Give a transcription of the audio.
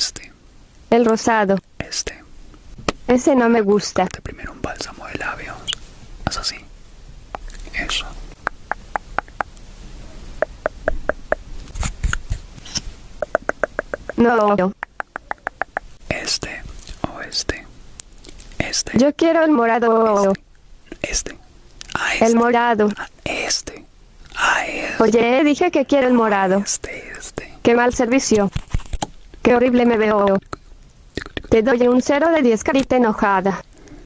Este, El rosado. este. Ese no me gusta. Ponte primero un bálsamo de labios. Haz así. Eso. No. Este o este. Este. Yo quiero el morado. Este. A este. El morado. A este. A este. Oye, dije que quiero el morado. Este. Qué mal servicio. Qué horrible me veo. Te doy un 0 de 10, carita enojada.